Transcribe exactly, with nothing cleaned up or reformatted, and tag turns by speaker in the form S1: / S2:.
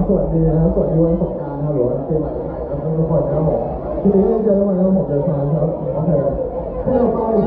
S1: สวัสดีนะครับสวัสดีวันสงกรานต์ครับหรือว่าปีใหม่นะครับทุกคนนะครับผมทีนี้เจอกันใหม่ครับผมเดชานครับโอเคที่เราไป